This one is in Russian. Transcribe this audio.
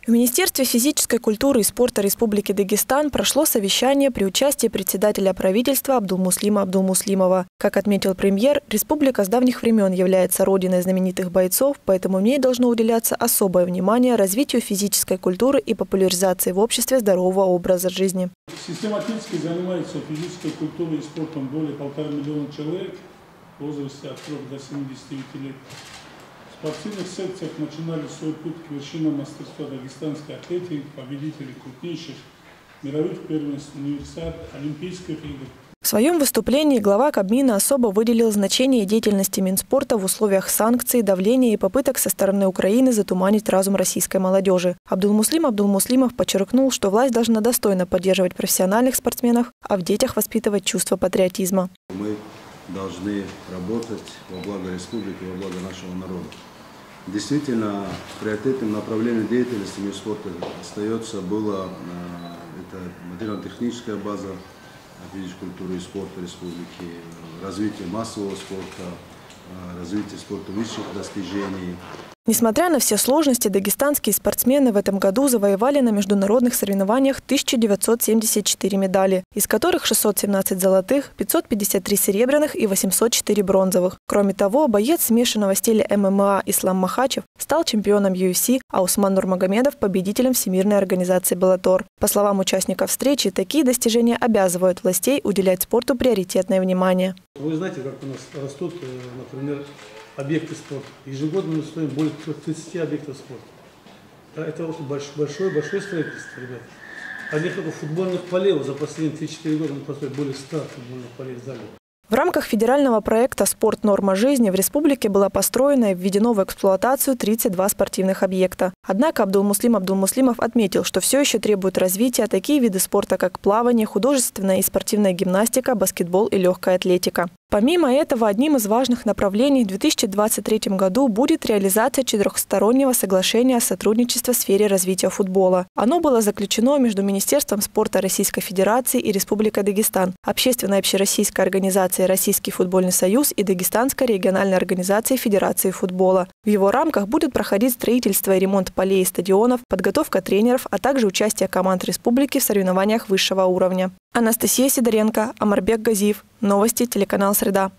В Министерстве физической культуры и спорта Республики Дагестан прошло совещание при участии председателя правительства Абдулмуслима Абдулмуслимова. Как отметил премьер, республика с давних времен является родиной знаменитых бойцов, поэтому в ней должно уделяться особое внимание развитию физической культуры и популяризации в обществе здорового образа жизни. Систематически занимается физической культурой и спортом более 1,5 миллиона человек в возрасте от 3 до 75 лет. В спортивных секциях начинали свой путь к вершинам мастерства дагестанской атлетики, победители крупнейших мировых первенств, универсиад, олимпийских игр. В своем выступлении глава Кабмина особо выделил значение деятельности Минспорта в условиях санкций, давления и попыток со стороны Украины затуманить разум российской молодежи. Абдулмуслим Абдулмуслимов подчеркнул, что власть должна достойно поддерживать профессиональных спортсменов, а в детях воспитывать чувство патриотизма. Мы должны работать во благо республики, во благо нашего народа. Действительно, приоритетным направлением деятельности Минспорта было это материально-техническая база физической культуры и спорта республики, развитие массового спорта, развитие спорта высших достижений. Несмотря на все сложности, дагестанские спортсмены в этом году завоевали на международных соревнованиях 1974 медали, из которых 617 золотых, 553 серебряных и 804 бронзовых. Кроме того, боец смешанного стиля ММА Ислам Махачев стал чемпионом UFC, а Усман Нурмагомедов – победителем Всемирной организации Беллатор. По словам участников встречи, такие достижения обязывают властей уделять спорту приоритетное внимание. Вы знаете, как у нас растут, например, объекты спорта. Ежегодно мы строим более 30 объектов спорта. Это большое строительство, ребята. Объектов футбольных полей за последние 3-4 года мы построили более 100 футбольных полей в зале. В рамках федерального проекта «Спорт. Норма жизни» в республике было построено и введено в эксплуатацию 32 спортивных объекта. Однако Абдулмуслим Абдулмуслимов отметил, что все еще требуют развития такие виды спорта, как плавание, художественная и спортивная гимнастика, баскетбол и легкая атлетика. Помимо этого, одним из важных направлений в 2023 году будет реализация четырехстороннего соглашения о сотрудничестве в сфере развития футбола. Оно было заключено между Министерством спорта Российской Федерации и Республикой Дагестан, Общественной общероссийской организацией «Российский футбольный союз» и Дагестанской региональной организацией Федерации футбола. В его рамках будет проходить строительство и ремонт полей и стадионов, подготовка тренеров, а также участие команд республики в соревнованиях высшего уровня. Анастасия Сидоренко, Омарбек Газиев. Новости, телеканал «Среда».